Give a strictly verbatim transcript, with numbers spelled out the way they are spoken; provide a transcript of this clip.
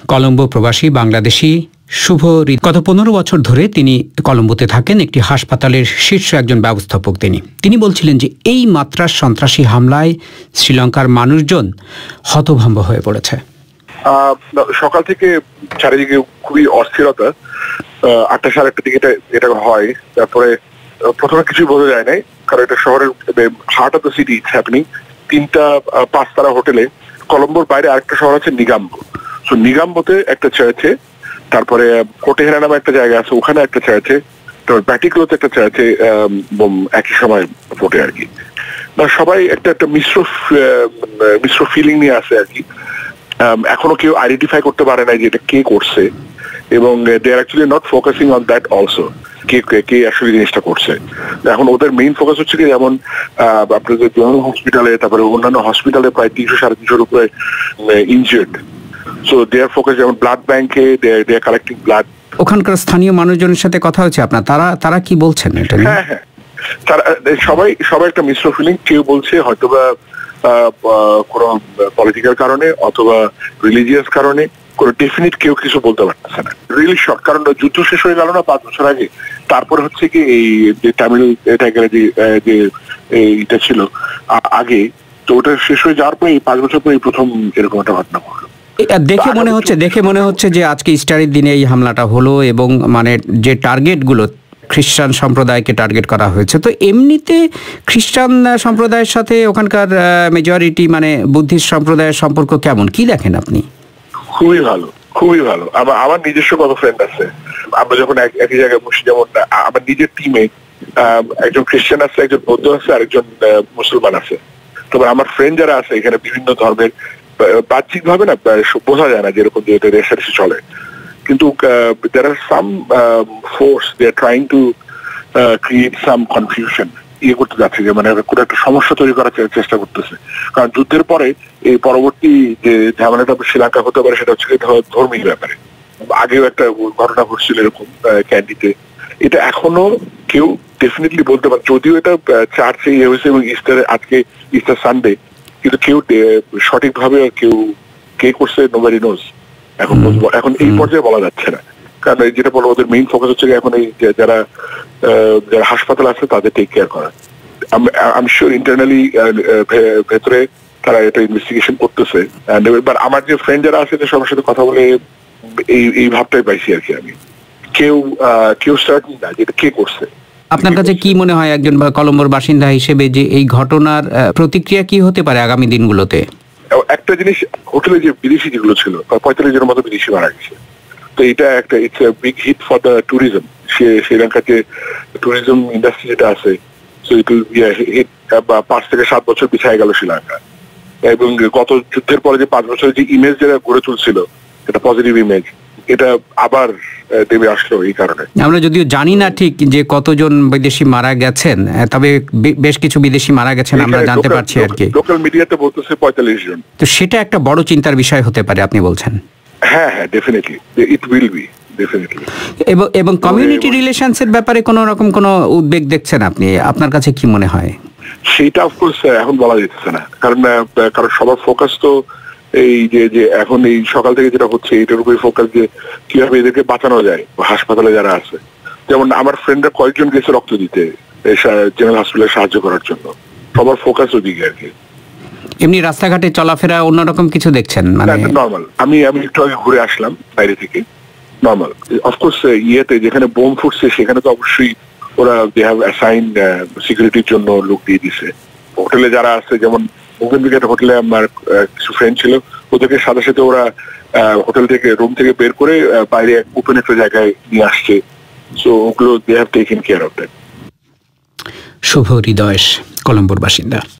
কলম্বো প্রবাসী বাংলাদেশি শুভ গত পনেরো বছর ধরে তিনি কলম্বোতে থাকেন। একটি হাসপাতালের শীর্ষ একজন ব্যবস্থাপক তিনি তিনি বলছিলেন যে এই মাত্রার সন্ত্রাসী হামলায় শ্রীলঙ্কার মানুষজন হতভম্ব হয়ে পড়েছে। সকাল থেকে চারিদিকে খুবই অস্থিরতা। আটটা সাড়ে আটটা দিকে এটা এটা হয়। তারপরে প্রথমে কিছুই বোঝা যায় নাই, কারণ এটা শহরের heart of the city it's happening. তিনটা পাঁচতারা হোটেলে, কলম্বোর বাইরে আরেকটা শহর আছে নিগাম্বো। সো নিগাম্বোতে একটা চার্চে, তারপরে কোটেহেরা নামে একটা জায়গা আছে, ওখানে একটা চার্চে, তারপর ব্যাটিক্লোতে একটা চার্চে একই সময় ফোটে আর কি। সবাই একটা একটা মিশ্র মিশ্র ফিলিং নিয়ে আসে আর কি। এখনো কেউ আইডেন্টিফাই করতে পারে না যে এটা কে করছে, এবং they are actually not focusing on that also, কে কে আসলে জিনিসটা করছে। এখন ওদের মেইন ফোকাস হচ্ছে কি, যেমন আপনাদের জেনারেল হসপিটালে, তারপরে অন্যান্য হসপিটালে প্রায় তিনশো সাড়ে তিনশোর উপরে injured. So they are focus, যেমন ব্লাড ব্যাংকে দে আর কালেক্টিং ব্লাড। ওখানকার স্থানীয় মানুষজনের সাথে কথা হচ্ছে আপনার, তারা তারা কি বলছেন এটা? হ্যাঁ হ্যাঁ তারা সবাই সবাই একটা মিশ্র ফিলিং। কেউ বলছে হয়তোবা কোনো পলিটিক্যাল কারণে অথবা রিলিজিয়াস কারণে, কোনো ডেফিনিট কেউ কিছু বলতে পারতেছে না। রিয়েলি শর্ট, কারণ যুদ্ধ শেষ হয়ে গেল না পাঁচ বছর আগে। তারপরে হচ্ছে কি এই যে তামিল টাইগারে যে এইটা ছিল আগে, তো ওটা শেষ হয়ে যাওয়ার পরে এই পাঁচ বছর পরে প্রথম এরকম একটা ঘটনা ঘটলো। দেখে মনে হচ্ছে দেখে মনে হচ্ছে যে আজকে ইস্টারের দিনে এই হামলাটা হলো, এবং মানে যে টার্গেটগুলো খ্রিস্টান সম্প্রদায়কে টার্গেট করা হয়েছে। তো এমনিতে খ্রিস্টান সম্প্রদায়ের সাথে ওখানকার মেজরিটি মানে বুদ্ধিস্ট সম্প্রদায়ের সম্পর্ক কেমন, কি দেখেন আপনি? খুবই ভালো, খুবই ভালো। আমার আমার নিজস্ব কত ফ্রেন্ড আছে, আমরা যখন একই জায়গায় বসি, যেমন আমার নিজের টিমে একজন খ্রিস্টান আছে, একজন বৌদ্ধ আছে, আরেকজন মুসলমান আছে। তবে আমার ফ্রেন্ড যারা আছে এখানে বিভিন্ন ধর্মের, বাহ্যিক ভাবে না বোঝা যায় না যেরকম যে রেশারেশি চলে, কিন্তু there are some uh, force they are trying to uh, create some confusion, ইয়ে করতে যাচ্ছে, যে মানে কোনো একটা সমস্যা তৈরি করার চেষ্টা করতেছে। কারণ যুদ্ধের পরে এই পরবর্তী যে ঝামেলাটা শ্রীলঙ্কা হতে পারে সেটা হচ্ছে ধর্মীয় ব্যাপারে। আগেও একটা ঘটনা ঘটছিল এরকম ক্যান্ডিতে। এটা এখনো কেউ ডেফিনেটলি বলতে পারে, যদিও এটা চার্চে ইয়ে হয়েছে এবং ইস্টারে, আজকে ইস্টার সানডে, কিন্তু কেউ সঠিকভাবে কেউ কে করছে নোবডি নোজ এখন এখন এই পর্যায়ে বলা যাচ্ছে না। কারণ যেটা বলো, ওদের মেইন ফোকাস হচ্ছে এখন এই যারা যারা হাসপাতাল আছে তাদের টেক কেয়ার করা। আমি শিওর ইন্টারনালি ভেতরে তারা এটা ইনভেস্টিগেশন করতেছে। এবার আমার যে ফ্রেন্ড যারা আছে সবার সাথে কথা বলে এই এই ভাবটাই পাইছি আর কি। আমি কেউ কেউ সার্টেন না যেটা কে করছে। আপনার কাছে কি মনে হয় একজন কলম্বোর বাসিন্দা হিসেবে, যে এই ঘটনার প্রতিক্রিয়া কি হতে পারে আগামী দিনগুলোতে? একটা জিনিস, হোটেলে যে বিদেশি যেগুলো ছিল, পঁয়তাল্লিশ জনের মতো বিদেশি মারা গেছে। তো এটা একটা it's a big hit for the tourism. শ্রীলঙ্কার যে ট্যুরিজম ইন্ডাস্ট্রি যেটা আছে, পাঁচ থেকে সাত বছর পিছিয়ে গেল শ্রীলঙ্কা। এবং গত যুদ্ধের পরে যে পাঁচ বছরের যে ইমেজ যেটা গড়ে তুলছিল, এটা পজিটিভ ইমেজ, এটা আবার দেবে আসলো এই কারণে। আমরা যদিও জানি না ঠিক যে কতজন বিদেশি মারা গেছেন, তবে বেশ কিছু বিদেশি মারা গেছেন আমরা জানতে পারছি আর কি। লোকাল মিডিয়াতে বলতেছে পঁয়তাল্লিশ জন। তো সেটা একটা বড় চিন্তার বিষয় হতে পারে আপনি বলছেন? হ্যাঁ হ্যাঁ definitely, it will be definitely. এবং এবং কমিউনিটি রিলেশনস এর ব্যাপারে কোনো রকম কোনো উদ্বেগ দেখছেন আপনি? আপনার কাছে কি মনে হয়? সেটা অফকোর্স এখন বলা যাচ্ছে না, কারণ কারণ সবার ফোকাস তো এই যে যে এখন এই সকাল থেকে যেটা হচ্ছে এটার উপরে ফোকাস, যে কিভাবে এদেরকে বাঁচানো যায় হাসপাতালে যারা আছে। যেমন আমার ফ্রেন্ডরা কয়েকজন গেছে রক্ত দিতে জেনারেল হসপিটালে সাহায্য করার জন্য। সবার ফোকাস ওদিকে আর কি। এমনি রাস্তাঘাটে চলাফেরা অন্যরকম কিছু দেখছেন? মানে নর্মাল। আমি আমি একটু আগে ঘুরে আসলাম বাইরে থেকে, নর্মাল। অফকোর্স ইয়েতে যেখানে বোম ফুটছে সেখানে তো অবশ্যই ওরা দে হ্যাভ অ্যাসাইন সিকিউরিটির জন্য লোক দিয়ে দিছে। হোটেলে যারা আছে, যেমন মুভেন্ট হোটেলে আমার কিছু ফ্রেন্ড ছিল, ওদেরকে সাথে সাথে ওরা হোটেল থেকে রুম থেকে বের করে বাইরে ওপেন একটা জায়গায় নিয়ে আসছে। সো ওগুলো they have taken care of that. Shubho Hridayesh, কলম্বোর বাসিন্দা।